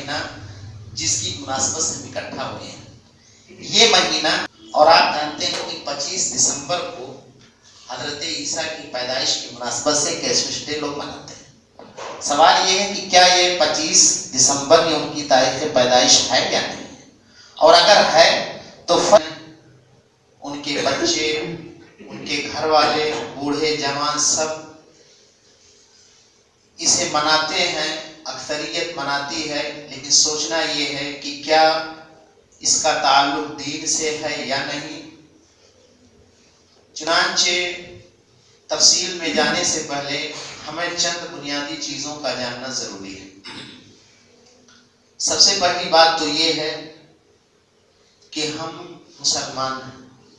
مہینہ جس کی مناسبت سے ہم اکٹھا ہوئے ہیں، یہ مہینہ، اور آپ جانتے ہیں کہ 25 دسمبر کو حضرت عیسیٰ کی پیدائش کی مناسبت سے کرسمس ڈے لوگ مناتے ہیں۔ سوال یہ ہے کہ کیا یہ 25 دسمبر یہ ان کی تاریخ پیدائش ہے یا نہیں ہے، اور اگر ہے تو ان کے بچے، ان کے گھر والے، بوڑھے جوان سب اسے مناتے ہیں، اکثریت مناتی ہے، لیکن سوچنا یہ ہے کہ کیا اس کا تعلق دین سے ہے یا نہیں۔ چنانچہ تفصیل میں جانے سے پہلے ہمیں چند بنیادی چیزوں کا جاننا ضروری ہے۔ سب سے پہلی بات تو یہ ہے کہ ہم مسلمان ہیں،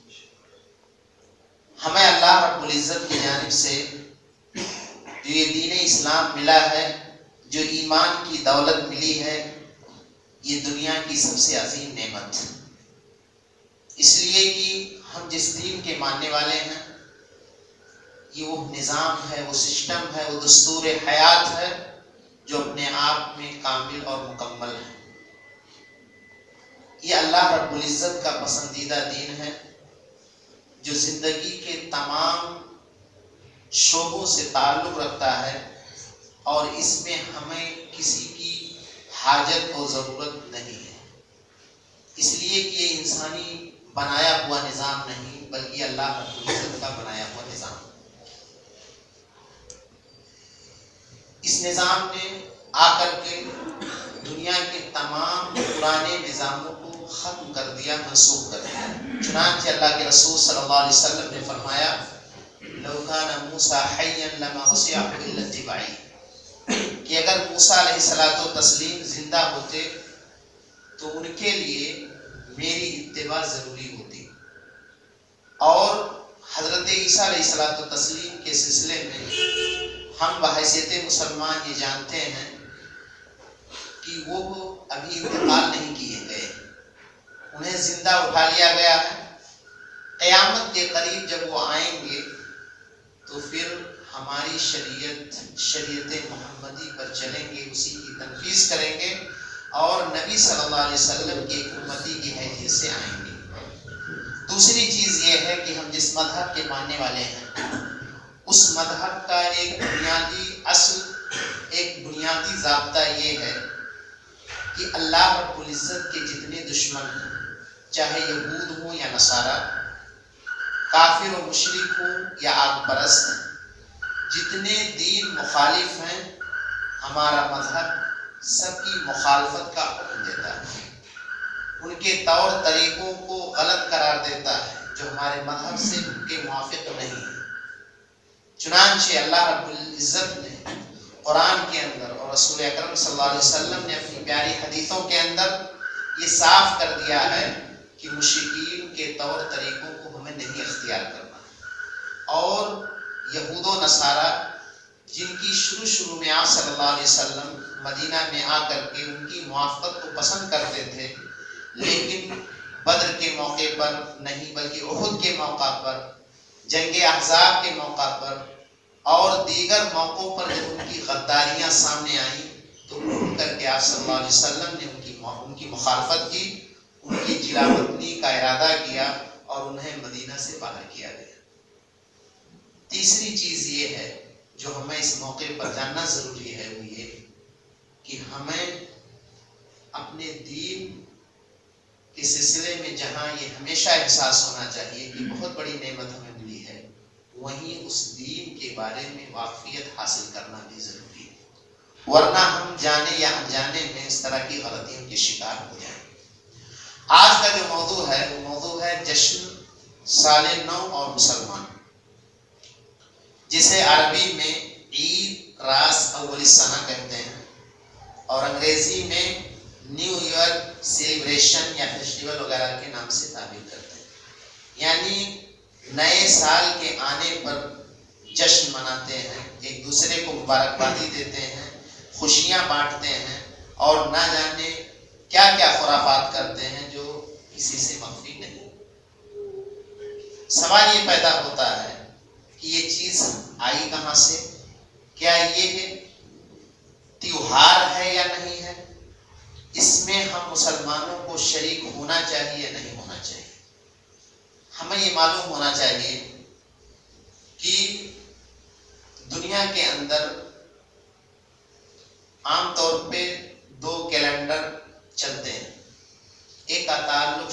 ہمیں اللہ رب العزت کی جانب سے جو یہ دین اسلام ملا ہے، جو ایمان کی دولت ملی ہے، یہ دنیا کی سب سے عظیم نعمت ہے، اس لیے کہ ہم جس دین کے ماننے والے ہیں، یہ وہ نظام ہے، وہ سسٹم ہے، وہ دستور حیات ہے جو اپنے آپ میں کامل اور مکمل ہے۔ یہ اللہ رب العزت کا پسندیدہ دین ہے جو زندگی کے تمام شعبوں سے تعلق رکھتا ہے، اور اس میں ہمیں کسی کی حاجت اور ضرورت نہیں ہے، اس لیے کہ یہ انسانی بنایا ہوا نظام نہیں بلکہ اللہ رب العزت کا بنایا ہوا نظام۔ اس نظام نے آ کر کے دنیا کے تمام پرانے نظاموں کو ختم کر دیا، منسوخ کر دیا۔ چنانچہ اللہ کے رسول صلی اللہ علیہ وسلم نے فرمایا لو کان موسیٰ حیا لما وسعہ الا اتباعی، کہ اگر موسیٰ علیہ الصلوۃ والتسلیم زندہ ہوتے تو ان کے لیے میری اتباع ضروری ہوتی، اور حضرت عیسیٰ علیہ الصلوۃ والتسلیم کے سلسلے میں ہم بحیثیت مسلمان یہ جانتے ہیں کہ وہ ابھی انتقال نہیں کیے گئے، انہیں زندہ اٹھا لیا گیا ہے۔ قیامت کے قریب جب وہ آئیں گے تو پھر ہماری شریعت محمدی پر چلیں گے، اسی کی تنفیذ کریں گے، اور نبی صلی اللہ علیہ وسلم کی ایک امتی کی حیثیت سے آئیں گے۔ دوسری چیز یہ ہے کہ ہم جس مذہب کے ماننے والے ہیں، اس مذہب کا ایک بنیادی اصل، ایک بنیادی ضابطہ یہ ہے کہ اللہ رب العزت کے جتنے دشمن ہیں، چاہے یہود ہوں یا نصارہ، کافر و مشرک ہوں یا آگ پرست، جتنے دین مخالف ہیں، ہمارا مذہب سب کی مخالفت کا حکم دیتا ہے، ان کے طور طریقوں کو غلط قرار دیتا ہے جو ہمارے مذہب سے ان کے موافق نہیں ہے۔ چنانچہ اللہ رب العزت نے قرآن کے اندر اور رسول اکرم صلی اللہ علیہ وسلم نے اپنی پیاری حدیثوں کے اندر یہ صاف کر دیا ہے کہ مشرکین کے طور طریقوں کو ہمیں نہیں اختیار کرنا، اور یہود و نصارہ جن کی شروع میں آپ صلی اللہ علیہ وسلم مدینہ میں آ کر کے ان کی موافقت کو پسند کرتے تھے، لیکن بدر کے موقع پر نہیں بلکہ احد کے موقع پر، جنگ احزاب کے موقع پر اور دیگر موقعوں پر جب ان کی غداریاں سامنے آئیں تو اٹھ کر کے آپ صلی اللہ علیہ وسلم نے ان کی مخالفت کی، ان کی جلا وطنی کا ارادہ کیا اور انہیں مدینہ سے باہر کیا گیا۔ تیسری چیز یہ ہے جو ہمیں اس موقع پر جاننا ضروری ہے، وہ یہ کہ ہمیں اپنے دین کے سلسلے میں جہاں یہ ہمیشہ احساس ہونا چاہیے کہ بہت بڑی نعمت ہمیں ملی ہے، وہیں اس دین کے بارے میں واقفیت حاصل کرنا بھی ضروری ہے، ورنہ ہم جانے یا انجانے میں اس طرح کی غلطیوں کے شکار ہو جائیں۔ آج کا جو موضوع ہے وہ موضوع ہے جشن سال نو اور مسلمان، جسے عربی میں عید راس اول السنہ کہتے ہیں، اور انگریزی میں نیو ایئر سیلیبریشن یا فیسٹیول وغیرہ کے نام سے تعبیر کرتے ہیں، یعنی نئے سال کے آنے پر جشن مناتے ہیں، ایک دوسرے کو مبارکبادی دیتے ہیں، خوشیاں بانٹتے ہیں، اور نہ جانے کیا کیا خرافات کرتے ہیں جو کسی سے مخفی نہیں۔ سوال یہ پیدا ہوتا ہے کہ یہ چیز آئی کہاں سے، کیا یہ تیوہار ہے یا نہیں ہے؟ اس میں ہم مسلمانوں کو شریک ہونا چاہیے یا نہیں ہونا چاہیے؟ ہمیں یہ معلوم ہونا چاہیے کہ دنیا کے اندر عام طور پہ دو کیلنڈر چلتے ہیں، ایک کا تعلق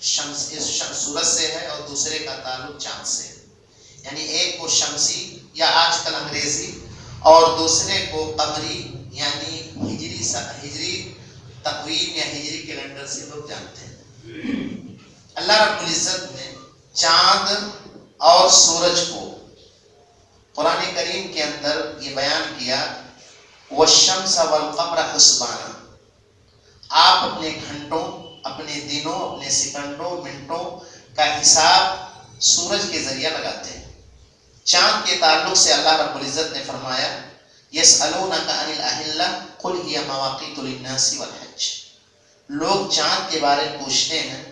سورج سے ہے اور دوسرے کا تعلق چاند سے ہے، یعنی ایک کو شمسی یا آج کل انگریزی اور دوسرے کو قمری یعنی ہجری تقویم یا ہجری کیلنڈر سے لوگ جانتے ہیں۔ اللہ رب العزت نے چاند اور سورج کو قرآن کریم کے اندر یہ بیان کیا، والشمس والقمر حسبانا، آپ اپنے گھنٹوں، اپنے دنوں، اپنے سیکنڈوں، منٹوں کا حساب سورج کے ذریعہ لگاتے ہیں۔ چاند کے تعلق سے اللہ رب العزت نے فرمایا یسألونک عن الأہلہ قل ہی مواقیت للناس والحج، لوگ چاند کے بارے میں پوچھتے ہیں،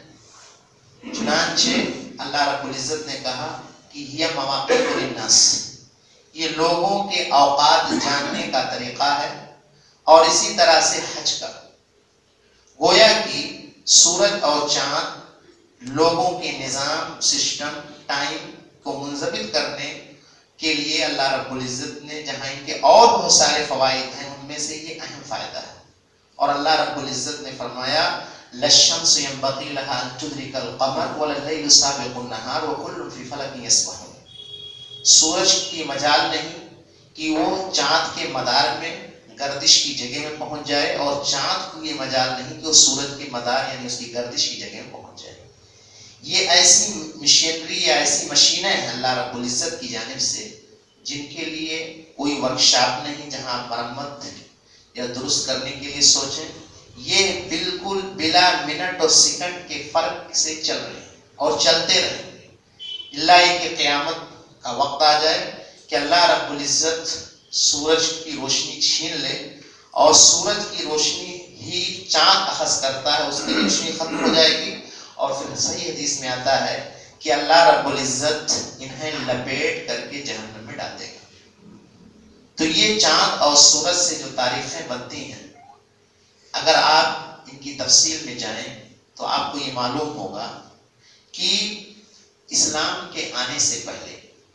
چنانچہ اللہ رب العزت نے کہا کہ ہی مواقیت للناس، یہ لوگوں کے اوقات جاننے کا طریقہ ہے، اور اسی طرح سے حج کا۔ گویا کہ سورج اور چاند لوگوں کے نظام، سسٹم، ٹائم کو منضبط کرنے کے لیے اللہ رب العزت نے، جہاں ان کے اور بہت سارے فوائد ہیں، ان میں سے یہ اہم فائدہ ہے۔ اور اللہ رب العزت نے فرمایا للشمس ينبغي لها ان تدرك القمر ولا الليل سابق النهار وكل في فلك يسبحون، سورج کی مجال نہیں کہ وہ چاند کے مدار میں گردش کی جگہ میں پہنچ جائے، اور چاند کو یہ مجال نہیں کہ وہ سورج کے مدار یعنی اس کی گردش کی جگہ میں پہنچ جائے۔ یہ ایسی مشینری یا ایسی مشینیں ہیں اللہ رب العزت کی جانب سے جن کے لیے کوئی ورکشاپ نہیں جہاں مرمت یا درست کرنے کے لیے سوچیں، یہ بالکل بلا منٹ اور سیکنڈ کے فرق سے چل رہے ہیں اور چلتے رہیں، اللہ کہ قیامت کا وقت آ جائے کہ اللہ رب العزت سورج کی روشنی چھین لے اور سورج کی روشنی ہی چاند اخذ کرتا ہے، اس کی روشنی ختم ہو جائے گی، اور پھر صحیح حدیث میں آتا ہے کہ اللہ رب العزت انہیں لپیٹ کر کے جہنم میں ڈال دے گا۔ تو یہ چاند اور سورج سے جو تاریخیں بنتی ہیں، اگر آپ ان کی تفصیل میں جائیں تو آپ کو یہ معلوم ہوگا کہ اسلام کے آنے سے پہلے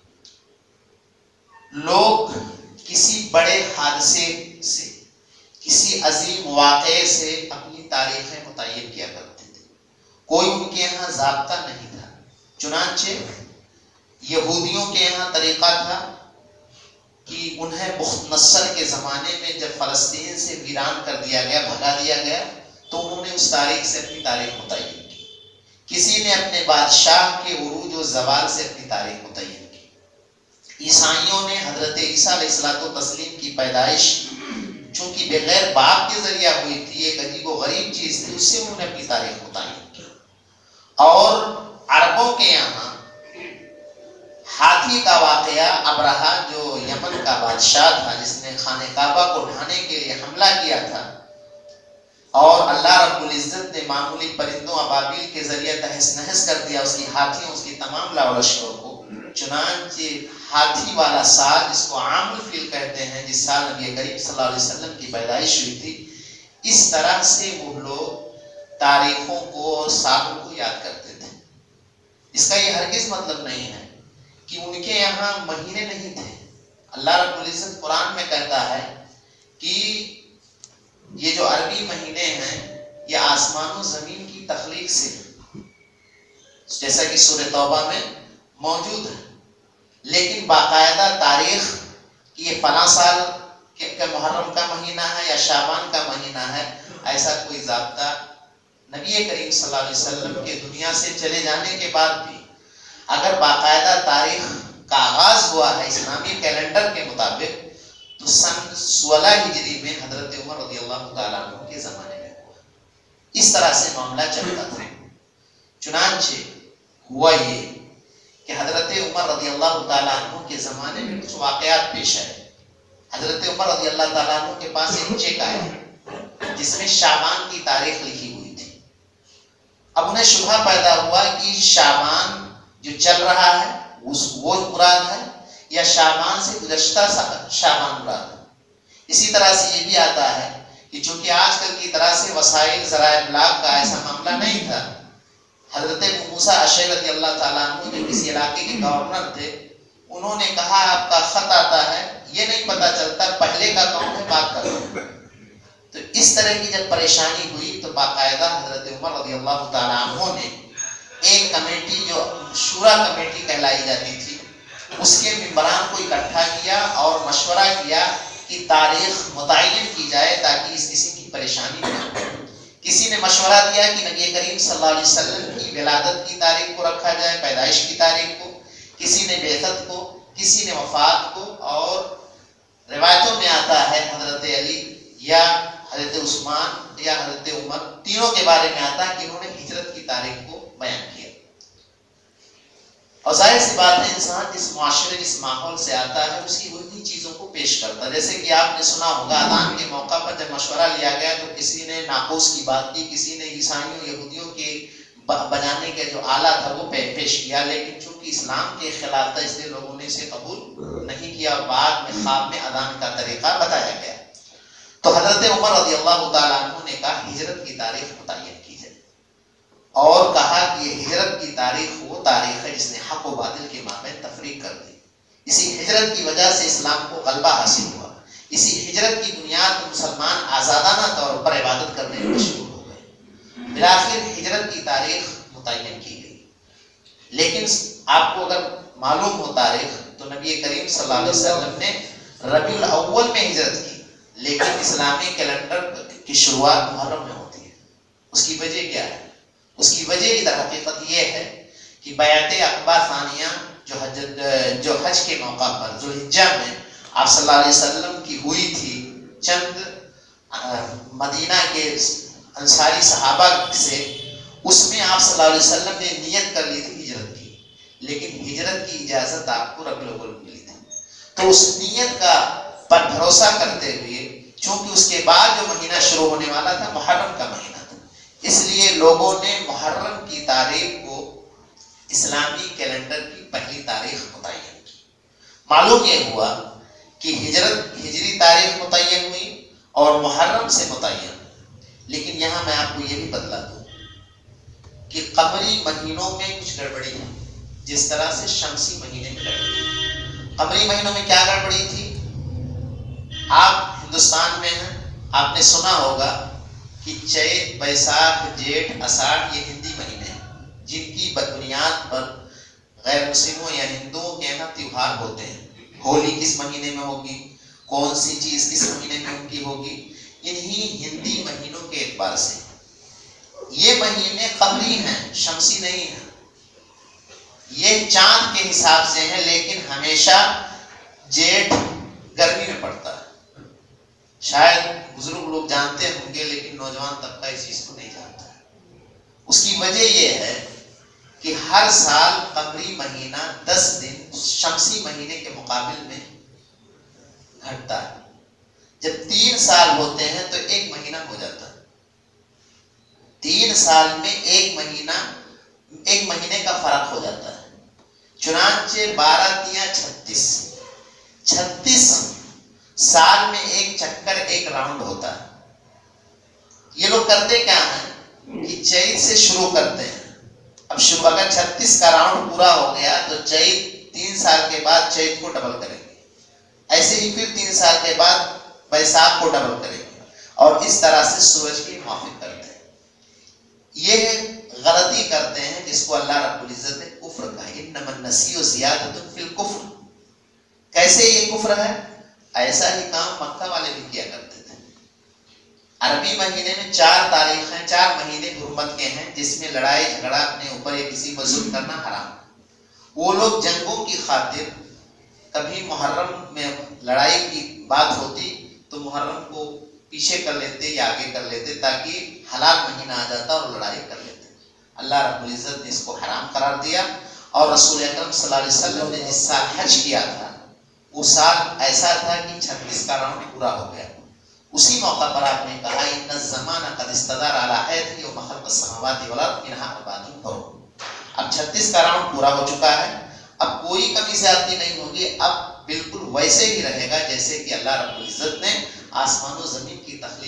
لوگ کسی بڑے حادثے سے، کسی عظیم واقعے سے اپنی تاریخیں متعین کیا کرتے تھے، کوئی ان کے یہاں ضابطہ نہیں تھا۔ چنانچہ یہودیوں کے یہاں طریقہ تھا کہ انہیں بخت نصر کے زمانے میں جب فلسطین سے ویران کر دیا گیا، بھگا دیا گیا، تو انہوں نے اس تاریخ سے اپنی تاریخ متعین کی۔ کسی نے اپنے بادشاہ کے عروج و زوال سے اپنی تاریخ متعین کی۔ عیسائیوں نے حضرت عیسیٰ علیہ الصلوۃ والتسلیم کی پیدائش چونکہ بغیر باپ کے ذریعہ ہوئی تھی، ایک عجیب و غریب چیز تھی، اس سے انہوں نے اپنی تاریخ متعین کی۔ اور عربوں کے یہاں ہاتھی کا واقعہ، ابرہہ جو یمن کا بادشاہ تھا جس نے خانہ کعبہ کو ڈھانے کے لیے حملہ کیا تھا، اور اللہ رب العزت نے معمولی پرندوں ابابیل کے ذریعے تہس نہس کر دیا اس کی ہاتھیوں، اس کی تمام لاؤ لشکر کو۔ چنانچہ ہاتھی والا سال جس کو عام الفیل کہتے ہیں، جس سال نبی کریم صلی اللہ علیہ وسلم کی پیدائش ہوئی تھی، اس طرح سے وہ لوگ تاریخوں کو اور سالوں کو یاد کرتے تھے۔ اس کا یہ ہرگز مطلب نہیں ہے کہ ان کے یہاں مہینے نہیں تھے۔ اللہ رب العزت قرآن میں کہتا ہے کہ یہ جو عربی مہینے ہیں یہ آسمان و زمین کی تخلیق سے ہیں، جیسا کہ سورہ توبہ میں موجود ہے، لیکن باقاعدہ تاریخ کہ یہ فلاں سال کے محرم کا مہینہ ہے یا شعبان کا مہینہ ہے، ایسا کوئی ضابطہ نبی کریم صلی اللہ علیہ وسلم کے دنیا سے چلے جانے کے بعد بھی اگر باقاعدہ تاریخ کا آغاز ہوا ہے اسلامی کیلنڈر کے مطابق تو سن 16 ہجری میں حضرت عمر رضی اللہ تعالیٰ عنہ کے زمانے میں ہوا۔ اس طرح سے معاملہ چلتا تھا۔ چنانچہ ہوا یہ کہ حضرت عمر رضی اللہ تعالیٰ عنہ کے زمانے میں کچھ واقعات پیش آئے۔ حضرت عمر رضی اللہ تعالیٰ عنہ کے پاس ایک چیک آیا جس میں شعبان کی تاریخ لکھی ہوئی تھی۔ اب انہیں شبہ پیدا ہوا کہ شعبان جو چل رہا ہے وہ مراد ہے یا شعبان سے گزشتہ شعبان مراد ہے۔ اسی طرح سے یہ بھی آتا ہے کہ چونکہ آج کل کی طرح سے وسائل ذرائع ابلاغ کا ایسا معاملہ نہیں تھا، حضرت ابو موسیٰ اشعری رضی اللہ تعالیٰ عنہ جو کسی علاقے کے گورنر تھے، انہوں نے کہا آپ کا خط آتا ہے، یہ نہیں پتا چلتا پہلے کا کون ہے بعد کا کون ہے۔ تو اس طرح کی جب پریشانی ہوئی تو باقاعدہ حضرت عمر رضی اللہ تعالیٰ عنہ نے ایک کمیٹی جو شورا کمیٹی کہلائی جاتی تھی، اس کے ممبران کو اکٹھا کیا اور مشورہ کیا کہ تاریخ متعین کی جائے تاکہ اس قسم کی پریشانی نہ ہو۔ کسی نے مشورہ دیا کہ نبی کریم صلی اللہ علیہ وسلم کی ولادت کی تاریخ کو رکھا جائے، پیدائش کی تاریخ کو، کسی نے بعثت کو، کسی نے وفات کو، اور روایتوں میں آتا ہے حضرت علی یا حضرت عثمان یا حضرت عمر تینوں کے بارے میں آتا ہے کہ انہوں نے ہجرت کی تاریخ کو بیان کیا۔ اور ظاہر سی بات ہے انسان جس معاشرے جس ماحول سے آتا ہے اس کی وہی چیزوں کو پیش کرتا ہے۔ جیسے کہ آپ نے سنا ہوگا اذان کے موقع پر جب مشورہ لیا گیا تو کسی نے ناقوس کی بات کی، کسی نے عیسائیوں یہودیوں کے بجانے کے جو آلہ تھا وہ پیش کیا، لیکن چونکہ اسلام کے خلاف تھا اس لیے لوگوں نے اسے قبول نہیں کیا، اور بعد میں خواب میں اذان کا طریقہ بتایا گیا۔ تو حضرت عمر رضی اللہ تعالیٰ عنہ نے کہا ہجرت کی تاریخ متعین کی جائے، اور کہا کہ یہ ہجرت کی تاریخ وہ تاریخ ہے جس نے حق و باطل کے مابین تفریق کر دی۔ اسی ہجرت کی وجہ سے اسلام کو غلبہ حاصل ہوا، اسی ہجرت کی بنیاد پر مسلمان آزادانہ طور پر عبادت کرنے میں مشغول ہو گئے۔ بالآخر ہجرت کی تاریخ متعین کی گئی، لیکن آپ کو اگر معلوم ہو تاریخ تو نبی کریم صلی اللہ علیہ وسلم نے ربیع الاول میں ہجرت کی، لیکن اسلامی کیلنڈر کی شروعات محرم میں ہوتی ہے۔ اس کی وجہ کیا ہے؟ اس کی وجہ در حقیقت یہ ہے کہ بیعت عقبہ ثانیہ جو حج کے موقع پر ذوالحجہ میں آپ صلی اللہ علیہ وسلم کی ہوئی تھی چند مدینہ کے انصاری صحابہ سے، اس میں آپ صلی اللہ علیہ وسلم نے نیت کر لی تھی ہجرت کی، لیکن ہجرت کی اجازت آپ کو ربیع الاول ملی تھی۔ تو اس نیت کا پر بھروسہ کرتے ہوئے چونکہ اس کے بعد جو مہینہ شروع ہونے والا تھا محرم کا مہینہ تھا، اس لیے لوگوں نے محرم کی تاریخ کو اسلامی کیلنڈر کی پہلی تاریخ متعین کی۔ معلوم یہ ہوا کہ ہجری تاریخ متعین ہوئی اور محرم سے متعین ہوئی، لیکن یہاں میں آپ کو یہ بھی بتلا دوں کہ قمری مہینوں میں کچھ گڑبڑی ہے، جس طرح سے شمسی مہینے میں گڑبڑی۔ قمری مہینوں میں کیا گڑبڑی تھی؟ آپ ہندوستان میں ہیں، آپ نے سنا ہوگا کہ چیت، بیساکھ، جیٹھ، اساڑھ یہ ہندی مہینے ہیں، جن کی بنیاد پر غیر مسلموں یا ہندوؤں کے یہاں تیوہار ہوتے ہیں۔ ہولی کس مہینے میں ہوگی، کون سی چیز کس مہینے میں ان کی ہوگی، انہی ہندی مہینوں کے اعتبار سے۔ یہ مہینے قمری ہیں، شمسی نہیں ہیں، یہ چاند کے حساب سے ہیں، لیکن ہمیشہ جیٹھ گرمی میں پڑتا ہے۔ شاید بزرگ لوگ جانتے ہوں گے لیکن نوجوان طبقہ اس چیز کو نہیں جانتا ہے۔ اس کی وجہ یہ ہے کہ ہر سال قمری مہینہ 10 دن شمسی مہینے کے مقابل میں گھٹتا ہے۔ جب 3 سال ہوتے ہیں تو 1 مہینہ ہو جاتا ہے۔ 3 سال میں 1 مہینے کا فرق ہو جاتا ہے۔ چنانچہ 12 تیاں 36 سال میں ایک چکر، ایک راؤنڈ ہوتا ہے۔ یہ لوگ کرتے کیا ہیں کہ چیت سے شروع کرتے ہیں۔ اب شروع اگر 36 کا راؤنڈ پورا ہو گیا تو چیت 3 سال کے بعد چیت کو ڈبل کریں گے، ایسے ہی پھر 3 سال کے بعد بیساکھ کو ڈبل کریں گے، اور اس طرح سے سورج کی موافق کرتے ہیں۔ یہ غلطی کرتے ہیں جس کو اللہ رب العزت نے کفر کہا، انما النسیء زیادۃ فی الکفر۔ کیسے یہ کفر ہے؟ ایسا ہی کام مکہ والے بھی کیا کرتے تھے۔ عربی مہینے میں 4 تاریخیں، 4 مہینے حرمت کے ہیں جس میں لڑائی جھگڑا اپنے اوپر یا کسی پر ظلم کرنا حرام۔ وہ لوگ جنگوں کی خاطر کبھی محرم میں لڑائی کی بات ہوتی تو محرم کو پیچھے کر لیتے یا آگے کر لیتے تاکہ حلال مہینہ آ جاتا اور لڑائی کر لیتے۔ اللہ رب العزت نے اس کو حرام قرار دیا، اور رسول اکرم صلی اللہ علیہ وسلم نے جس سال حج کیا تھا وہ سال ایسا تھا کہ 36 کا راؤنڈ پورا ہو گیا۔ اسی موقع پر آپ نے کہا ان الزمان قد استدار علی حیث یوم خلق السماوات والارض منها اربعۃ حرم۔ اب 36 کا راؤنڈ پورا ہو چکا ہے، اب کوئی کمی زیادتی نہیں ہوگی، اب بالکل ویسے ہی رہے گا جیسے کہ اللہ رب العزت نے آسمان و زمین کی تخلیق کے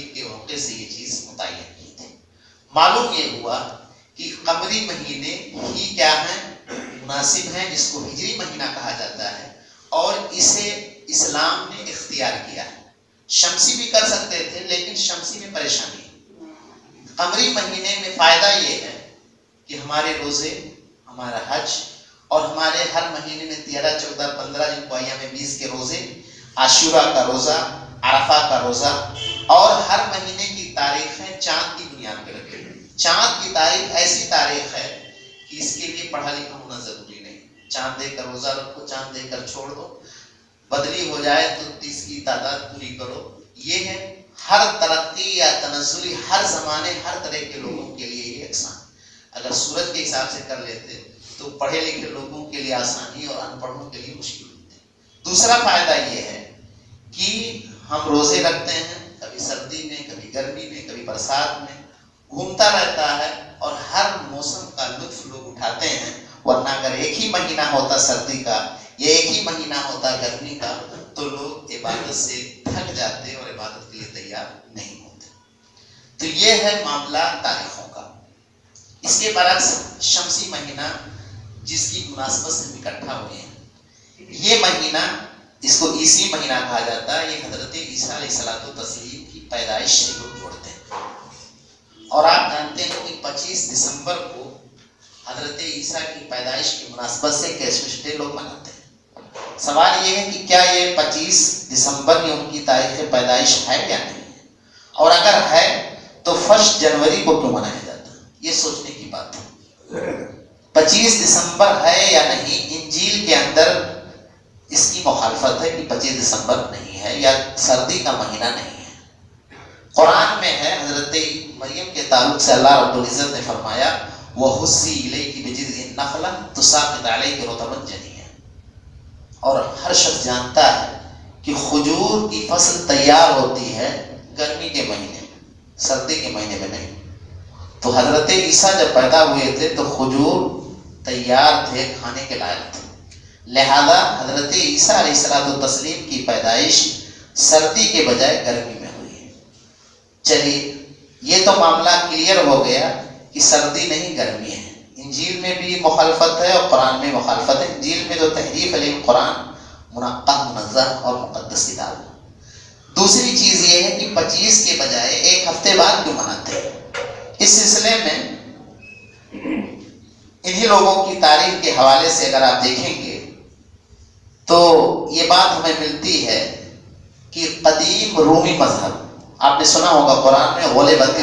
نقطے سے یہ چیز متعین کی تھی۔ معلوم یہ ہوا کہ قمری مہینے ہی کیا ہیں، مناسب ہیں، جس کو ہجری مہینہ کہا جاتا ہے، اور اسے اسلام نے اختیار کیا ہے۔ شمسی بھی کر سکتے تھے لیکن شمسی میں پریشانی ہے۔ قمری مہینے میں فائدہ یہ ہے کہ ہمارے روزے، ہمارا حج، اور ہمارے ہر مہینے میں 13، 14، 15 جن کو ایام بیس کے روزے، عاشوراء کا روزہ، عرفہ کا روزہ، اور ہر مہینے کی تاریخیں چاند کی بنیاد پہ رکھی ہوئی۔ چاند کی تاریخ ایسی تاریخ ہے کہ اس کے لیے پڑھا لکھا ہونا ضروری نہیں۔ چاند دیکھ کر روزہ رکھو، چاند دیکھ کر چھوڑ دو، بدلی ہو جائے تو 30 کی تعداد پوری کرو۔ یہ ہے ہر ترقی یا تنزلی، ہر زمانے، ہر طرح کے لوگوں کے لیے یہ یکساں۔ اگر سورج کے حساب سے کر لیتے تو پڑھے لکھے لوگوں کے لیے آسانی اور ان پڑھوں کے لیے مشکل ہوتی۔ دوسرا فائدہ یہ ہے کہ ہم روزے رکھتے ہیں، کبھی سردی میں، کبھی گرمی میں، کبھی برسات میں، گھومتا رہتا ہے، اور ہر موسم کا لطف لوگ اٹھاتے ہیں۔ ورنہ اگر ایک ہی مہینہ ہوتا سردی کا یا ایک ہی مہینہ ہوتا گرمی کا تو لوگ عبادت سے تھک جاتے اور عبادت کے لیے تیار نہیں ہوتے۔ تو یہ ہے معاملہ تاریخوں کا۔ اس کے برعکس شمسی مہینہ جس کی مناسبت سے ہم اکٹھا ہوئے ہیں، یہ مہینہ، اس کو عیسی مہینہ کہا جاتا ہے۔ یہ حضرت عیسیٰ علیہ الصلوۃ والتسلیم کی پیدائش سے لوگ جوڑتے ہیں، اور آپ جانتے ہیں کہ 25 دسمبر کو حضرت عیسیٰ کی پیدائش کی مناسبت سے کرسمس ڈے لوگ مناتے ہیں۔ سوال یہ ہے کہ کیا یہ 25 دسمبر یہ ان کی تاریخ پیدائش ہے یا نہیں ہے، اور اگر ہے تو 1 جنوری کو کیوں منایا جاتا ہے؟ یہ سوچنے کی بات ہے۔ 25 دسمبر ہے یا نہیں، انجیل کے اندر اس کی مخالفت ہے کہ 25 دسمبر نہیں ہے یا سردی کا مہینہ نہیں ہے۔ قرآن میں ہے، حضرت مریم کے تعلق سے اللہ رب العزت نے فرمایا وَحُسِّي إِلَيْكِ بِجِذْعِ النَّخْلَةِ تُسَاقِطْ عَلَيْكِ رُطَبًا جَنِيًّا۔ اور ہر شخص جانتا ہے کہ کھجور کی فصل تیار ہوتی ہے گرمی کے مہینے میں، سردی کے مہینے میں نہیں۔ تو حضرت عیسیٰ جب پیدا ہوئے تھے تو کھجور تیار تھے، کھانے کے لائق تھے، لہذا حضرت عیسیٰ علیہ الصلوۃ والتسلیم کی پیدائش سردی کے بجائے گرمی میں ہوئی ہے۔ چلیے، یہ تو معاملہ کلیئر ہو گیا کہ سردی نہیں گرمی ہے۔ انجیل میں بھی مخالفت ہے اور قرآن میں مخالفت ہے۔ انجیل میں تو تحریف علیہ قرآن، منقح، منزہ اور مقدس کتاب ہے۔ دوسری چیز یہ ہے کہ 25 کے بجائے ایک ہفتے بعد کیوں مناتے ہیں؟ اس سلسلے میں انہی لوگوں کی تاریخ کے حوالے سے اگر آپ دیکھیں گے تو یہ بات ہمیں ملتی ہے کہ قدیم رومی مذہب، آپ نے سنا ہوگا قرآن میں غلبت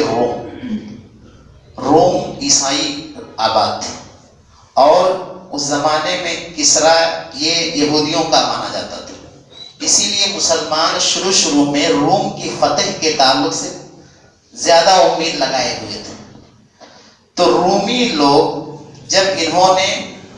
روم عیسائی آباد تھے، اور اس زمانے میں کسرا یہ یہودیوں کا مانا جاتا تھا۔ اسی لیے مسلمان شروع میں روم کی فتح کے تعلق سے زیادہ امید لگائے ہوئے تھے۔ تو رومی لوگ جب انہوں نے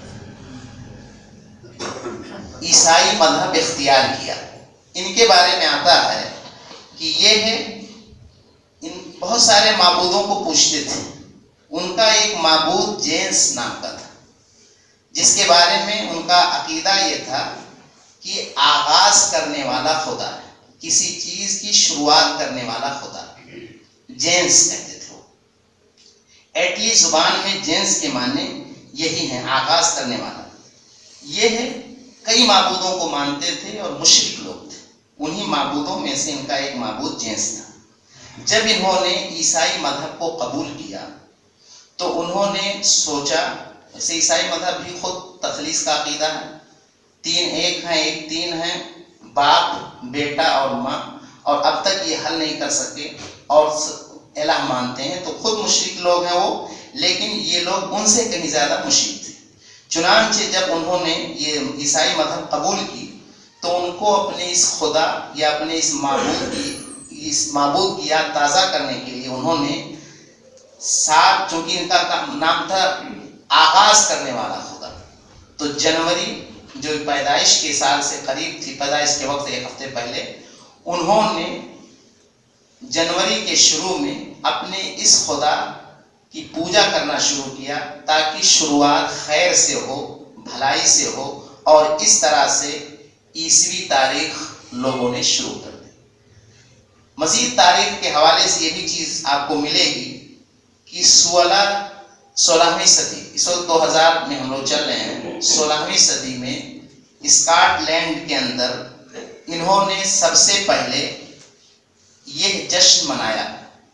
عیسائی مذہب اختیار کیا، ان کے بارے میں آتا ہے کہ یہ ہے، ان بہت سارے معبودوں کو پوجتے تھے۔ ان کا ایک معبود جینس نام کا تھا، جس کے بارے میں ان کا عقیدہ یہ تھا کہ آغاز کرنے والا خدا ہے، کسی چیز کی شروعات کرنے والا خدا، جینس کہتے تھے وہ۔ ایٹلی زبان میں جینس کے معنی یہی ہیں، آغاز کرنے والا۔ یہ ہے، کئی معبودوں کو مانتے تھے اور مشرک لوگ تھے، انہی معبودوں میں سے ان کا ایک معبود جینس تھا۔ جب انہوں نے عیسائی مذہب کو قبول کیا تو انہوں نے سوچا، ویسے عیسائی مذہب بھی خود تخلیص کا عقیدہ ہے، 3 ایک ہیں، ایک 3 ہیں، باپ، بیٹا اور ماں، اور اب تک یہ حل نہیں کر سکے اور الہ مانتے ہیں۔ تو خود مشرک لوگ ہیں وہ، لیکن یہ لوگ ان سے کہیں زیادہ مشرک تھے۔ چنانچہ جب انہوں نے یہ عیسائی مذہب قبول کی تو ان کو اپنے اس خدا یا اپنے اس معبود کی یاد تازہ کرنے کے لیے انہوں نے 7، چونکہ ان کا نام تھا آغاز کرنے والا خدا، تو جنوری جو پیدائش کے سال سے قریب تھی، پیدائش کے وقت 1 ہفتے پہلے، انہوں نے جنوری کے شروع میں اپنے اس خدا کی پوجا کرنا شروع کیا تاکہ شروعات خیر سے ہو، بھلائی سے ہو، اور اس طرح سے عیسوی تاریخ لوگوں نے شروع کر دی۔ مزید تاریخ کے حوالے سے یہ بھی چیز آپ کو ملے گی کہ 16ویں صدی، اس وقت 2000 میں ہم لوگ چل رہے ہیں، 16ویں صدی میں اسکاٹ لینڈ کے اندر انہوں نے سب سے پہلے یہ جشن منایا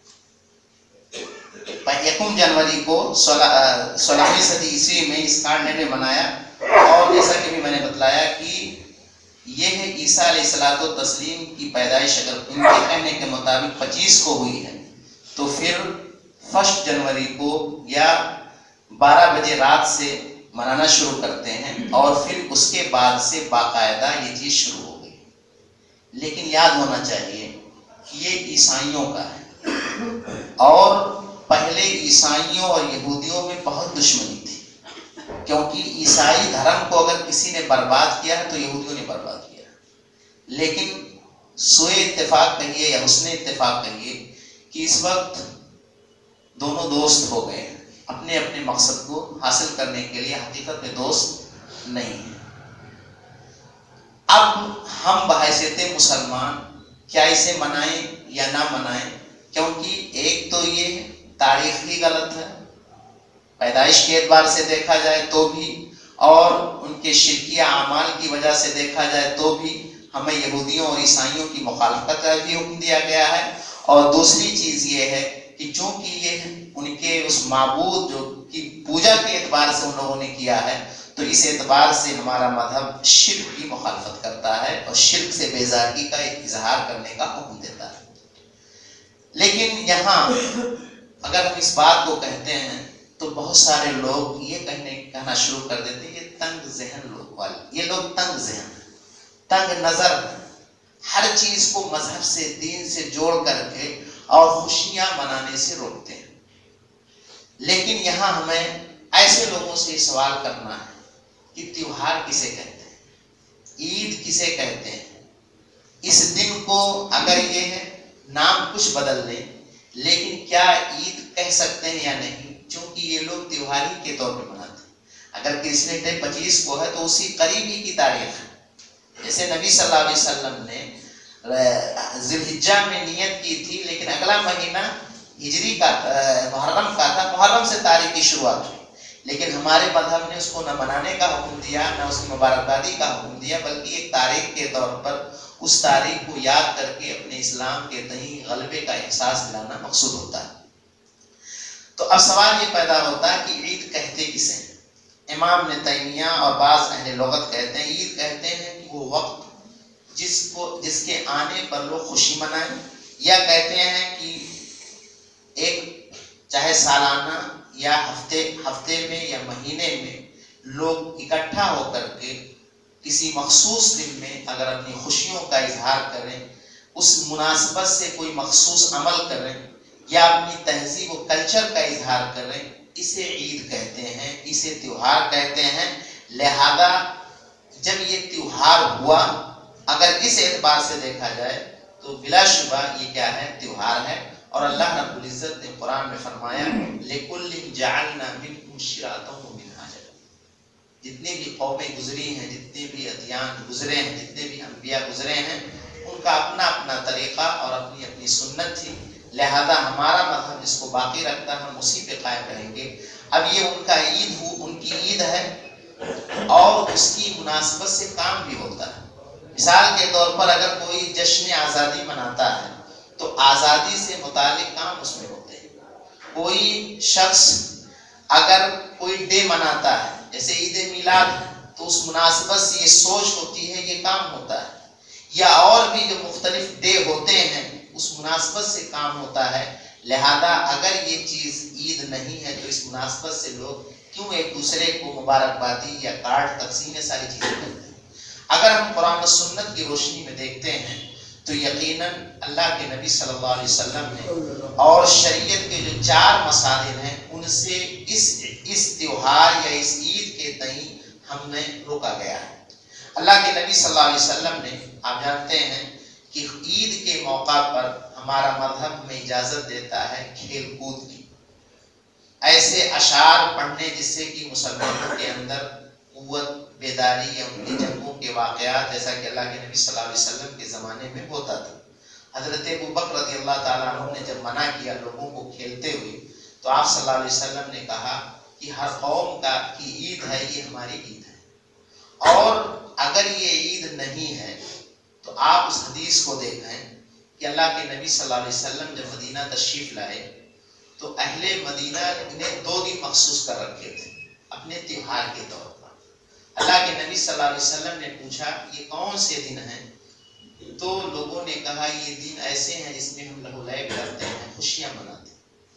1 جنوری کو 16ویں صدی عیسوی میں اسکاٹ لینڈ میں منایا. اور جیسا کہ بھی میں نے بتلایا کہ یہ ہے عیسیٰ علیہ الصلوۃ والتسلیم کی پیدائش اگر ان کے کہنے کے مطابق 25 کو ہوئی ہے تو پھر 1 جنوری کو یا 12 بجے رات سے منانا شروع کرتے ہیں اور پھر اس کے بعد سے باقاعدہ یہ چیز شروع ہو گئی. لیکن یاد ہونا چاہیے کہ یہ عیسائیوں کا ہے اور پہلے عیسائیوں اور یہودیوں میں بہت دشمنی تھی، کیونکہ عیسائی دھرم کو اگر کسی نے برباد کیا ہے تو یہودیوں نے برباد کیا. لیکن سوئے اتفاق کہیے یا حسن اتفاق کہیے کہ اس وقت دونوں دوست ہو گئے اپنے اپنے مقصد کو حاصل کرنے کے لیے، حقیقت میں دوست نہیں ہیں. اب ہم بحیثیت مسلمان کیا اسے منائیں یا نہ منائیں، کیونکہ ایک تو یہ تاریخ ہی غلط ہے، پیدائش کے اعتبار سے دیکھا جائے تو بھی، اور ان کے شرکیہ اعمال کی وجہ سے دیکھا جائے تو بھی ہمیں یہودیوں اور عیسائیوں کی مخالفت کا بھی حکم دیا گیا ہے. اور دوسری چیز یہ ہے کہ چونکہ یہ ان کے اس معبود جو کی پوجا کے اعتبار سے ان لوگوں نے کیا ہے تو اس اعتبار سے ہمارا مذہب شرک کی مخالفت کرتا ہے اور شرک سے بیزاری کا اظہار کرنے کا حکم دیتا ہے. لیکن یہاں اگر ہم اس بات کو کہتے ہیں تو بہت سارے لوگ یہ کہنا شروع کر دیتے ہیں یہ تنگ ذہن لوگ والے، یہ لوگ تنگ ذہن ہیں، تنگ نظر ہیں، ہر چیز کو مذہب سے دین سے جوڑ کر کے اور خوشیاں منانے سے روکتے ہیں. لیکن یہاں ہمیں ایسے لوگوں سے سوال کرنا ہے کہ تیوہار کسے کہتے ہیں، عید کسے کہتے ہیں. اس دن کو اگر یہ نام کچھ بدل لیں لیکن کیا عید کہہ سکتے ہیں یا نہیں، چونکہ یہ لوگ تیوہار ہی کے طور پہ مناتے ہیں. اگر کرسمس ڈے 25 کو ہے تو اسی قریب ہی کی تاریخ ہے. جیسے نبی صلی اللہ علیہ وسلم نے ذی الحجہ میں نیت کی تھی لیکن اگلا مہینہ ہجری کا محرم کا تھا، محرم سے تاریخ کی شروعات ہوئی. لیکن ہمارے مذہب نے اس کو نہ منانے کا حکم دیا نہ اس کی مبارکبادی کا حکم دیا، بلکہ ایک تاریخ کے طور پر اس تاریخ کو یاد کر کے اپنے اسلام کے تئیں غلبے کا احساس دلانا مقصود ہوتا ہے. تو اب سوال یہ پیدا ہوتا ہے کہ عید کہتے کسے ہیں. امام ابن تیمیہ اور بعض اہل لغت کہتے ہیں عید کہتے ہیں کہ وہ وقت جس کے آنے پر لوگ خوشی منائیں، یا کہتے ہیں کہ ایک چاہے سالانہ یا ہفتے میں یا مہینے میں لوگ اکٹھا ہو کر کے کسی مخصوص دن میں اگر اپنی خوشیوں کا اظہار کریں، اس مناسبت سے کوئی مخصوص عمل کریں یا اپنی تہذیب و کلچر کا اظہار کریں، اسے عید کہتے ہیں، اسے تیوہار کہتے ہیں. لہذا جب یہ تیوہار ہوا اگر اس اعتبار سے دیکھا جائے تو بلا شبہ یہ کیا ہے، تیوہار ہے. اور اللہ رب العزت نے قرآن میں فرمایا لِكُلٍّ جَعَلْنَا مِنْكُمْ شِرْعَةً وَمِنْهَاجًا. جتنی بھی قومیں گزری ہیں، جتنے بھی ادیان گزرے ہیں، جتنے بھی انبیاء گزرے ہیں، ان کا اپنا اپنا طریقہ اور اپنی اپنی سنت تھی. لہذا ہمارا مذہب جس کو باقی رکھتا ہے ہم اسی پہ قائم رہیں گے. اب یہ ان کا عید ان کی عید ہے اور اس کی مناسبت سے کام بھی ہوتا ہے. مثال کے طور پر اگر کوئی جشن آزادی مناتا ہے تو آزادی سے متعلق کام اس میں ہوتے ہیں. کوئی شخص اگر کوئی ڈے مناتا ہے جیسے عید میلاد تو اس مناسبت سے یہ سوچ ہوتی ہے، یہ کام ہوتا ہے. یا اور بھی جو مختلف ڈے ہوتے ہیں اس مناسبت سے کام ہوتا ہے. لہذا اگر یہ چیز عید نہیں ہے تو اس مناسبت سے لوگ کیوں ایک دوسرے کو مبارکبادی یا کارڈ تقسیم یہ ساری چیزیں کرتے ہیں. اگر ہم قرآن و سنت کی روشنی میں دیکھتے ہیں تو یقیناً اللہ کے نبی صلی اللہ علیہ وسلم نے اور شریعت کے جو 4 مصادر ہیں ان سے اس تیوہار یا اس عید کے تئیں ہم نے روکا گیا ہے. اللہ کے نبی صلی اللہ علیہ وسلم نے، آپ جانتے ہیں کہ عید کے موقع پر ہمارا مذہب ہمیں اجازت دیتا ہے کھیل کود کی، ایسے اشعار پڑھنے جس سے کہ مسلمانوں کے اندر قوت بیداری یا ان کی جنگوں کے واقعات جیسا کہ اللہ کے نبی صلی اللہ علیہ وسلم کے زمانے میں ہوتا تھا. حضرت ابوبکر رضی اللہ تعالیٰ عنہ نے جب منع کیا لوگوں کو کھیلتے ہوئے تو آپ صلی اللہ علیہ وسلم نے کہا کہ ہر قوم کی عید ہے، یہ ہماری عید ہے، اور اگر یہ عید نہیں ہے تو آپ اس حدیث کو دیکھیں کہ اللہ کے نبی صلی اللہ علیہ وسلم جب مدینہ تشریف لائے تو اہل مدینہ نے 2 دن مخصوص کر رکھے تھے اپنے تہوار کے طور پر۔ اللہ کے نبی صلی اللہ علیہ وسلم نے پوچھا یہ کون سے دن ہیں؟ تو لوگوں نے کہا یہ دن ایسے ہیں جس میں ہم لہو لعب کرتے ہیں، خوشیاں مناتے ہیں۔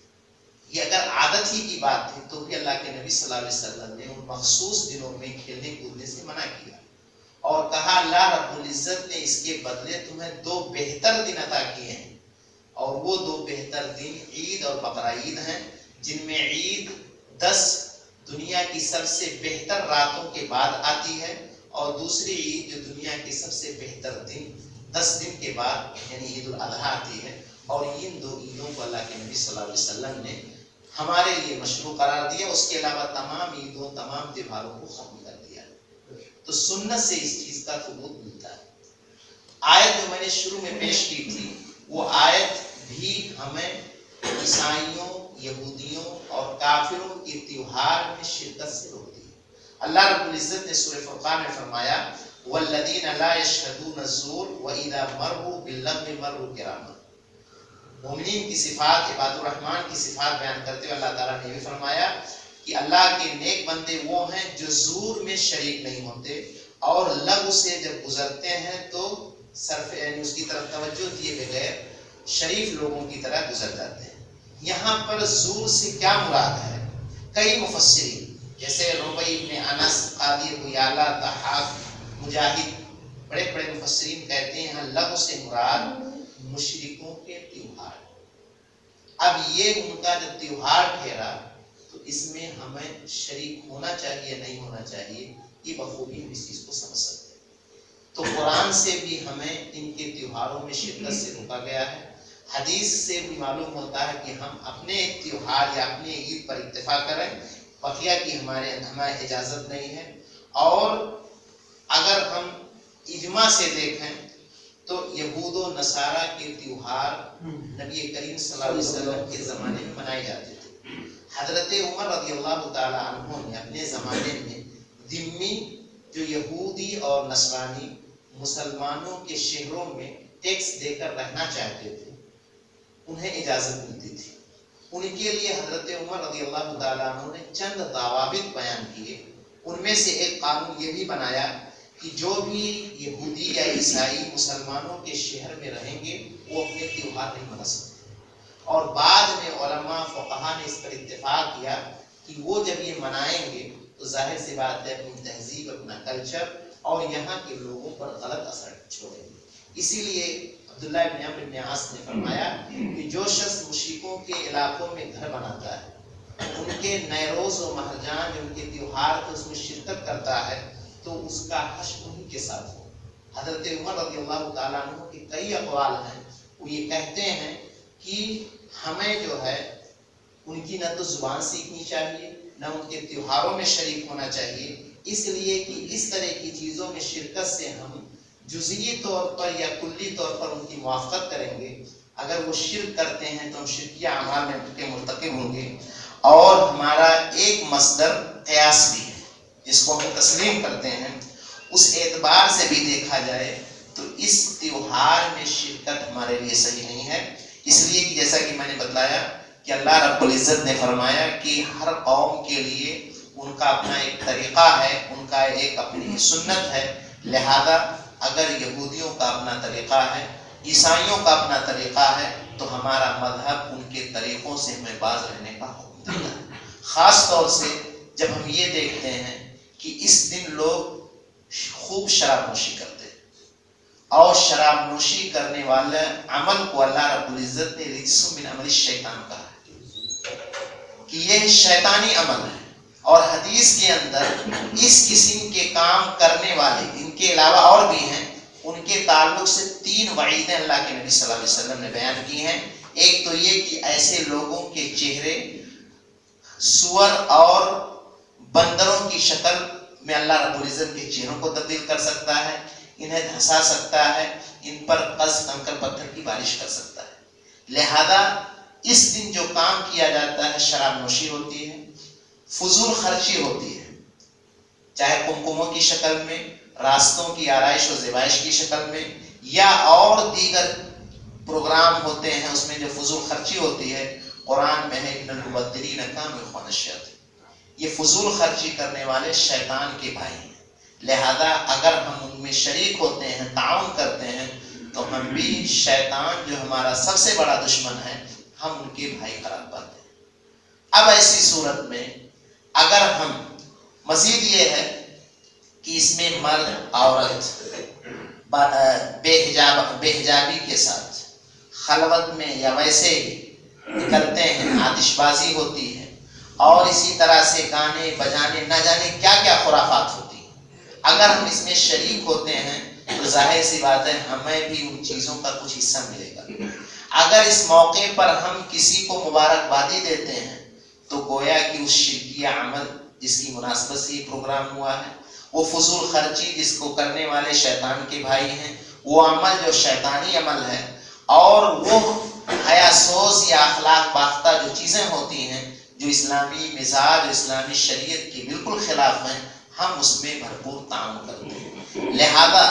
یہ اگر عادت ہی کی بات تھی تو بھی اللہ کے نبی صلی اللہ علیہ وسلم نے ان مخصوص دنوں میں کھیلنے کودنے سے منع کیا اور کہا اللہ رب العزت نے اس کے بدلے تمہیں 2 بہتر دن عطا کیے ہیں، اور وہ 2 بہتر دن عید اور بقرعید ہیں، جن میں عید 10 دنیا کی سب سے بہتر راتوں کے بعد آتی ہے، اور دوسری عید جو دنیا کی سب سے بہتر دن 10 دن کے بعد یعنی عید الاضحیٰ آتی ہے۔ اور ان 2 عیدوں کو اللہ کے نبی صلی اللہ علیہ وسلم نے ہمارے لیے مشروع قرار دیا، اس کے علاوہ تمام عیدوں تمام تہواروں کو ختم کر دیا۔ تو سنت سے اس چیز کا ثبوت ملتا ہے۔ آیت جو میں نے شروع میں پیش کی تھی وہ آیت بھی ہمیں عیسائیوں، یہودیوں اور کافروں کے تہوار میں شرکت سے روکتی ہے۔ اللہ رب العزت نے سورہ فرقان میں فرمایا والذین لا یشہدون الزور واذا مروا باللغو مروا کراما۔ مومنین کی صفات، عباد الرحمن کی صفات بیان کرتے ہوئے اللہ تعالیٰ نے یہ فرمایا کہ اللہ کے نیک بندے وہ ہیں جو زور میں شریک نہیں ہوتے، اور لغو سے جب گزرتے ہیں تو صرف یعنی اس کی طرف توجہ دیے بغیر شریف لوگوں کی طرح گزر جاتے ہیں۔ یہاں پر زور سے کیا مراد ہے؟ کئی مفسرین جیسے ربیع ابن انس، قاضی ابو یعلا، ضحاک، مجاہد، بڑے بڑے مفسرین کہتے ہیں یہاں لغو سے مراد مشرکوں کے تہوار۔ اب یہ ان کا جو تہوار ٹھہرا تو اس میں ہمیں شریک ہونا چاہیے نہیں ہونا چاہیے، یہ بخوبی ہم اس چیز کو سمجھ سکتے ہیں۔ تو قرآن سے بھی ہمیں ان کے تہواروں میں شرکت سے روکا گیا ہے، حدیث سے بھی معلوم ہوتا ہے کہ ہم اپنے تہوار یا اپنے عید پر اکتفا کریں، بقیہ کی ہمیں اجازت نہیں ہے۔ اور اگر ہم اجماع سے دیکھیں تو یہود و نصارہ کے تہوار نبی کریم صلی اللہ علیہ وسلم کے زمانے میں منائے جاتے تھے۔ حضرت عمر رضی اللہ تعالی عنہ نے اپنے زمانے میں ذمی جو یہودی اور نصرانی مسلمانوں کے شہروں میں ٹیکس دے کر رہنا چاہتے تھے، انہیں اجازت ملتی تھی۔ ان کے لیے حضرت عمر رضی اللہ تعالی عنہ نے چند ضوابط بیان کیے، ان میں سے ایک قانون یہ بھی بنایا کہ جو بھی یہودی یا عیسائی مسلمانوں کے شہر میں رہیں گے وہ اپنے تہوار نہیں منا سکتے۔ اور بعد میں علماء فقہا نے اس پر اتفاق کیا کہ وہ جب یہ منائیں گے تو ظاہر سی بات ہے اپنی تہذیب، اپنا کلچر اور یہاں کے لوگوں پر غلط اثر چھوڑیں گے۔ اسی لیے عبداللہ ابن عمرو ابن عاص نے فرمایا کہ جو شخص مشرکوں کے علاقوں میں گھر بناتا ہے، ان کے نیروز و مہرجان جو ان کے تہوار کو اس میں شرکت کرتا ہے تو اس کا حشر انہی کے ساتھ ہو۔ حضرت عمر رضی اللہ تعالیٰ عنہ کے کئی اقوال ہیں، وہ یہ کہتے ہیں کہ ہمیں جو ہے ان کی نہ تو زبان سیکھنی چاہیے نہ ان کے تہواروں میں شریک ہونا چاہیے، اس لیے کہ اس طرح کی چیزوں میں شرکت سے ہم جزئی طور پر یا کلی طور پر ان کی موافقت کریں گے۔ اگر وہ شرک کرتے ہیں تو ہم شرکیہ اعمال میں مرتکب ہوں گے۔ اور ہمارا ایک مصدر قیاس بھی ہے جس کو ہم تسلیم کرتے ہیں، اس اعتبار سے بھی دیکھا جائے تو اس تہوار میں شرکت ہمارے لیے صحیح نہیں ہے، اس لیے کہ جیسا کہ میں نے بتایا کہ اللہ رب العزت نے فرمایا کہ ہر قوم کے لیے ان کا اپنا ایک طریقہ ہے، ان کا ایک اپنی سنت ہے، لہذا اگر یہودیوں کا اپنا طریقہ ہے، عیسائیوں کا اپنا طریقہ ہے تو ہمارا مذہب ان کے طریقوں سے ہمیں باز رہنے کا حکم دیتا ہے۔ خاص طور سے جب ہم یہ دیکھتے ہیں کہ اس دن لوگ خوب شراب نوشی کرتے ہیں، اور شراب نوشی کرنے والے عمل کو اللہ رب العزت نے رجس من عمل الشیطان کہا ہے کہ یہ شیطانی عمل ہے، اور حدیث کے اندر اس قسم کے کام کرنے والے ان کے علاوہ اور بھی ہیں، ان کے تعلق سے 3 وعیدیں اللہ کے نبی صلی اللہ علیہ وسلم نے بیان کی ہیں۔ ایک تو یہ کہ ایسے لوگوں کے چہرے سور اور بندروں کی شکل میں اللہ رب العزت کے چہروں کو تبدیل کر سکتا ہے۔ انہیں دھنسا سکتا ہے، ان پر قذف کنکر پتھر کی بارش کر سکتا ہے۔ لہذا اس دن جو کام کیا جاتا ہے، شراب نوشی ہوتی ہے، فضول خرچی ہوتی ہے، چاہے کمکموں کی شکل میں، راستوں کی آرائش و زیبائش کی شکل میں، یا اور دیگر پروگرام ہوتے ہیں اس میں جو فضول خرچی ہوتی ہے۔ قرآن میں ہے ان المبذرین کانوا اخوان الشیاطین، یہ فضول خرچی کرنے والے شیطان کے بھائی ہیں۔ لہذا اگر ہم ان میں شریک ہوتے ہیں، تعاون کرتے ہیں، تو ہم بھی شیطان جو ہمارا سب سے بڑا دشمن ہے، ہم ان کے بھائی قرار پاتے ہیں۔ اب ایسی صورت میں اگر ہم مزید یہ ہے کہ اس میں مرد عورت بے حجابی کے ساتھ خلوت میں یا ویسے ہی نکلتے ہیں، آتش بازی ہوتی ہے، اور اسی طرح سے گانے بجانے نہ جانے کیا کیا خرافات ہوتی ہیں، اگر ہم اس میں شریک ہوتے ہیں تو ظاہر سی بات ہے ہمیں بھی ان چیزوں کا کچھ حصہ ملے گا۔ اگر اس موقع پر ہم کسی کو مبارکبادی دیتے ہیں تو گویا کہ اس شرکیہ عمل جس کی مناسبت سے یہ پروگرام ہوا ہے، وہ فضول خرچی جس کو کرنے والے شیطان کے بھائی ہیں، وہ عمل جو شیطانی عمل ہے، اور وہ حیا سوز یا اخلاق باختہ جو چیزیں ہوتی ہیں جو اسلامی مزاج، اسلامی شریعت کے بالکل خلاف ہیں، ہم اس میں بھرپور تعاون کرتے ہیں۔ لہذا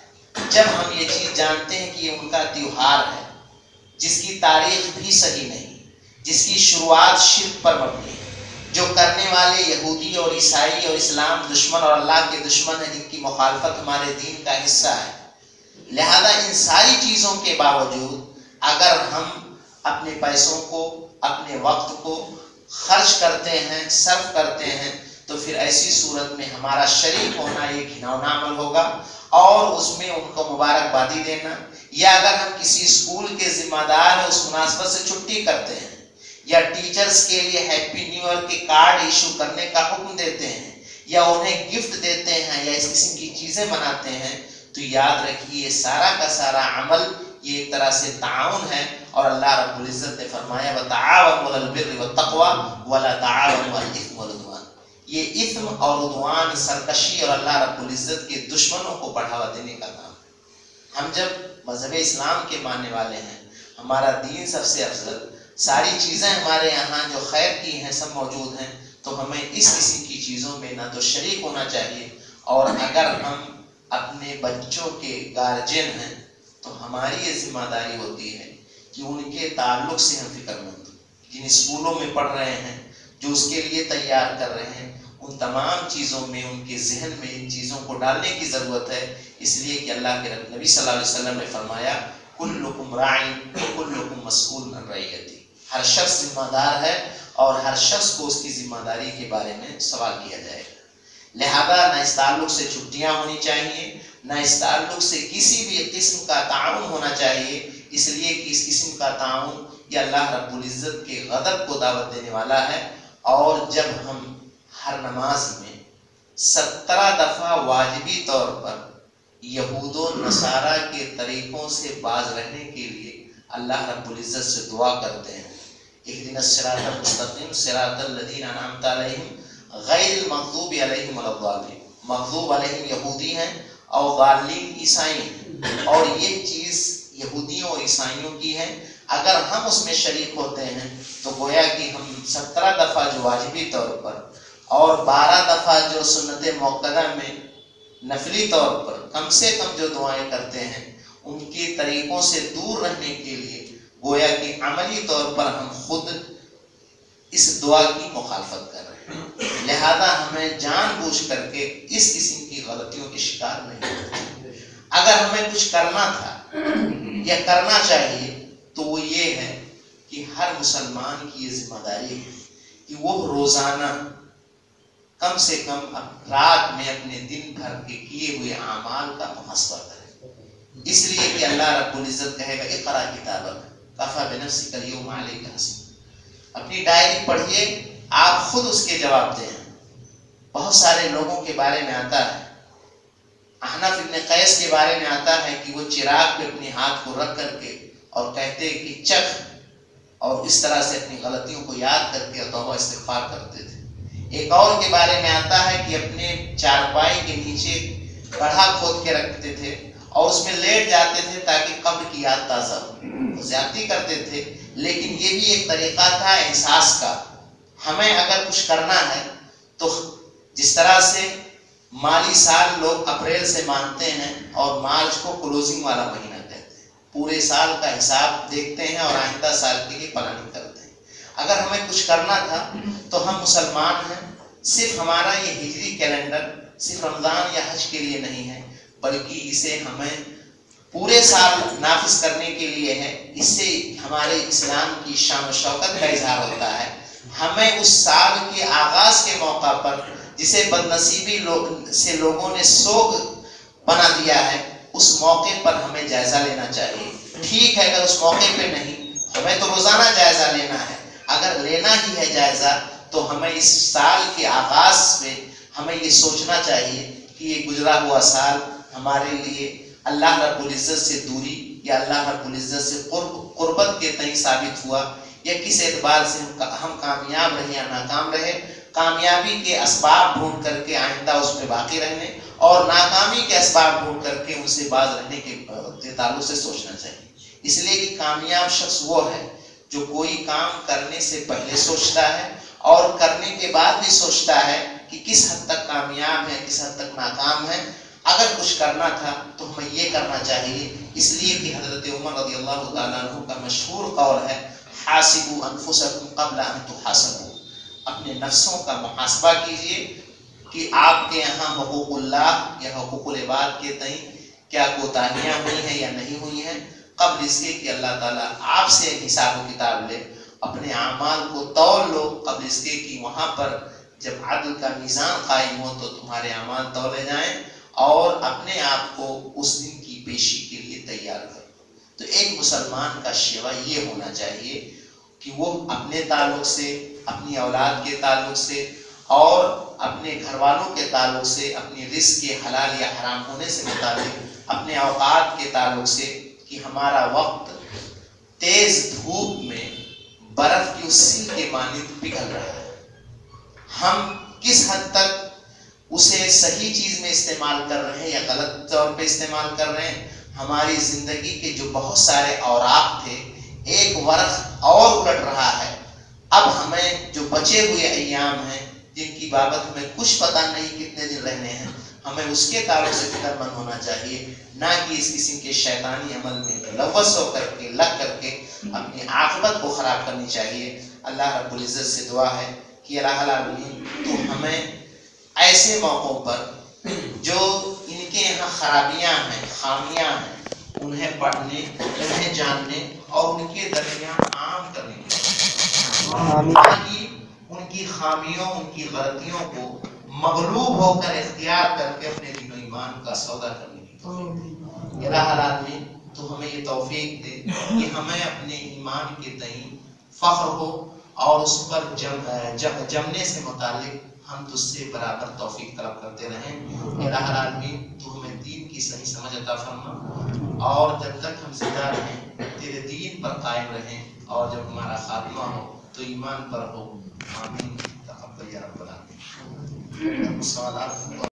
جب ہم یہ چیز جانتے ہیں کہ یہ ان کا تیوہار ہے جس کی تاریخ بھی صحیح نہیں، جس کی شروعات شرک پر مبنی ہے، جو کرنے والے یہودی اور عیسائی اور اسلام دشمن اور اللہ کے دشمن ہیں، جن کی مخالفت ہمارے دین کا حصہ ہے، لہذا ان ساری چیزوں کے باوجود اگر ہم اپنے پیسوں کو، اپنے وقت کو خرچ کرتے ہیں، صرف کرتے ہیں، تو پھر ایسی صورت میں ہمارا شریک ہونا یہ گھناؤنا عمل ہوگا، اور اس میں ان کو مبارکبادی دینا، یا اگر ہم کسی اسکول کے ذمہ دار ہیں اس مناسبت سے چھٹی کرتے ہیں، یا ٹیچرز کے لیے ہیپی نیو ایئر کے کارڈ ایشو کرنے کا حکم دیتے ہیں، یا انہیں گفٹ دیتے ہیں، یا اس قسم کی چیزیں مناتے ہیں، تو یاد رکھیے سارا کا سارا عمل یہ ایک طرح سے تعاون ہے، اور اللہ رب العزت نے فرمایا وَتَعَاوَنُوا عَلَى الْبِرِّ وَالتَّقْوَى وَلَا تَعَاوَنُوا عَلَى الْإِثْمِ وَالْعُدْوَانِ۔ یہ اثم اور عدوان، سرکشی اور اللہ رب العزت کے دشمنوں کو بڑھاوا دینے کا کام ہے۔ ہم جب مذہب اسلام کے ماننے والے ہیں، ہمارا دین سب سے افضل، ساری چیزیں ہمارے یہاں جو خیر کی ہیں سب موجود ہیں، تو ہمیں اس قسم کی چیزوں میں نہ تو شریک ہونا چاہیے، اور اگر ہم اپنے بچوں کے گارجین ہیں تو ہماری یہ ذمہ داری ہوتی ہے کہ ان کے تعلق سے ہم فکر مند، جن اسکولوں میں پڑھ رہے ہیں، جو اس کے لیے تیار کر رہے ہیں، ان تمام چیزوں میں ان کے ذہن میں ان چیزوں کو ڈالنے کی ضرورت ہے، اس لیے کہ اللہ کے نبی صلی اللہ علیہ وسلم نے فرمایا کلکم راع وکلکم مسئول عن رعیتہ، ہر شخص ذمہ دار ہے اور ہر شخص کو اس کی ذمہ داری کے بارے میں سوال کیا جائے گا۔ لہذا نہ اس تعلق سے چھٹیاں ہونی چاہیے، نہ اس تعلق سے کسی بھی قسم کا تعاون ہونا چاہیے، اس لیے کہ اس قسم کا تعاون یہ اللہ رب العزت کے غضب کو دعوت دینے والا ہے۔ اور جب ہم ہر نماز میں 17 دفعہ واجبی طور پر یہود و نصارہ کے طریقوں سے باز رہنے کے لیے اللہ رب العزت سے دعا کرتے ہیں، اہدنا الصراط المستقیم صراط الذین انعمت علیہم غیر المغضوب علیہم ولا الضالین، مغضوب علیہم یہودی ہیں اور ضالین عیسائی ہیں، اور یہ چیز یہودیوں اور عیسائیوں کی ہے۔ اگر ہم اس میں شریک ہوتے ہیں تو گویا کہ ہم 17 دفعہ جو واجبی طور پر اور 12 دفعہ جو سنت موقدہ میں نفلی طور پر کم سے کم جو دعائیں کرتے ہیں، ان کے طریقوں سے دور رہنے کے لیے گویا کہ عملی طور پر ہم خود اس دعا کی مخالفت کر رہے ہیں۔ لہذا ہمیں جان بوجھ کر کے اس قسم کی غلطیوں کے شکار نہیں ہونا۔ اگر ہمیں کچھ کرنا تھا یا کرنا چاہیے تو وہ یہ ہے کہ ہر مسلمان کی یہ ذمہ داری ہے کہ وہ روزانہ کم سے کم رات میں اپنے دن بھر کے کیے ہوئے اعمال کا محاسبہ کرے، اس لیے کہ اللہ رب العزت کہے گا اقرا کتابک کفی بنفسک اليوم علیک حسیبا، اپنی ڈائری پڑھیے، آپ خود اس کے جواب دیں۔ بہت سارے لوگوں کے بارے میں آتا ہے، احنف ابن قیس کے بارے میں آتا ہے کہ وہ چراغ پہ اپنے ہاتھ کو رکھ کر کے اور کہتے کہ چکھ، اور اس طرح سے اپنی غلطیوں کو یاد کر کے توبہ استغفار کرتے تھے۔ ایک اور کے بارے میں آتا ہے کہ اپنے چارپائی کے نیچے गड्ढा खोद के रखते थे और उसमें लेट जाते थे ताकि कब्र की याद ताज़ा हो। ज़्यादती करते थे, लेकिन ये भी एक तरीका था एहसास का। हमें अगर कुछ करना है तो जिस तरह से माली साल लोग अप्रैल से मानते हैं और मार्च को क्लोजिंग वाला महीना कहते हैं, पूरे साल का हिसाब देखते हैं और आइंदा साल के लिए प्लानिंग करते हैं। अगर हमें कुछ करना था तो हम मुसलमान हैं, सिर्फ हमारा ये हिजरी कैलेंडर सिर्फ रमज़ान या हज के लिए नहीं है, बल्कि इसे हमें पूरे साल नाफिज करने के लिए है। इससे हमारे इस्लाम की शान और शौकत का इजहार होता है। हमें उस साल के आगाज के मौका पर जिसे बदनसीबी से लोगों ने सोग बना दिया है, उस मौके पर हमें जायजा लेना चाहिए। ठीक है, अगर उस मौके पे नहीं, हमें तो रोजाना जायजा लेना है। अगर लेना ही है जायजा तो हमें इस साल के आगाज में हमें ये सोचना चाहिए कि ये गुजरा हुआ साल हमारे लिए अल्लाह रब्बुल इज्जत से दूरी या अल्लाह रब्बुल इज्जत से कुर्बत के तई साबित हुआ, या किस एतबार से हम कामयाब रहे या नाकाम रहे। कामयाबी के असबाब ढूंढ करके आइंदा उसमें बाकी रहने और नाकामी के असबाब ढूंढ करके उनसे बाज रहने के ताल्लुक से सोचना चाहिए। इसलिए कि कामयाब शख्स वो है जो कोई काम करने से पहले सोचता है और करने के बाद भी सोचता है कि किस हद तक कामयाब है, किस हद तक नाकाम है। अगर कुछ करना था तो हमें ये करना चाहिए, इसलिए कि हजरत उमर रज़ियल्लाहु ताला अन्हु का मशहूर कौल है, हासिबु अनफुसकुम क़ब्ल अन तुहासबू, अपने नफ्सों का मुहासबा कीजिए कि आपके यहाँ हुकूकुल्लाह या हुकूकुल इबाद के तई क्या कोताहियाँ हुई हैं या नहीं हुई हैं, कब्ल इसके कि अल्लाह ताला आपसे हिसाब किताब ले। अपने आमाल को तौल लो कब्ल इसके कि वहाँ पर जब अदल का मीज़ान कायम हो तो तुम्हारे आमाल तौले जाएं और अपने आप को उस दिन की पेशी के लिए तैयार करो। तो एक मुसलमान का शेवा ये होना चाहिए कि वो अपने ताल्लुक से, अपनी औलाद के ताल्लुक से और अपने घर वालों के ताल्लुक से, अपनी रिस्क के हलाल या हराम होने से मुताबिक, अपने औकात के ताल्लुक से कि हमारा वक्त तेज धूप में बर्फ की उस सील के मानिंद पिघल रहा है, हम किस हद तक उसे सही चीज में इस्तेमाल कर रहे हैं या गलत तौर पे इस्तेमाल कर रहे हैं। हमारी जिंदगी के जो बहुत सारे औराक थे, एक वर्ष और उलट रहा है। अब हमें जो बचे हुए अय्याम हैं जिनकी बाबत हमें कुछ पता नहीं कितने दिन रहने हैं, हमें उसके ताल्लुक से फिक्रमंद होना चाहिए, ना कि इस किस्म के शैतानी अमल में लवस होकर के लग करके अपनी आखिरत को खराब करनी चाहिए। अल्लाह रब्बुल इज्जत से दुआ है कि अल्लाह तो हमें ऐसे मौक़ों पर जो इनके यहाँ खराबियाँ हैं, खामियाँ हैं, उन्हें पढ़ने, उन्हें जानने और उनके दरमियान आम करने की, उनकी खामियों, उनकी गलतियों को मगलूब होकर इख्तियार करके अपने दीन और ईमान का सौदा करने की में तो हमें ये तौफीक दे कि हमें अपने ईमान के तई फख्र हो और उस पर जमने से मुतालिक हम तुझसे बराबर तौफीक तलब करते रहें। तो हमें दीन की सही समझ अता फरमा और जब तक हम जिंदा रहें तेरे दीन पर कायम रहें और जब हमारा खात्मा हो तो ईमान पर हो। आमीन। तक़ब्बल या रब्बल आमीन।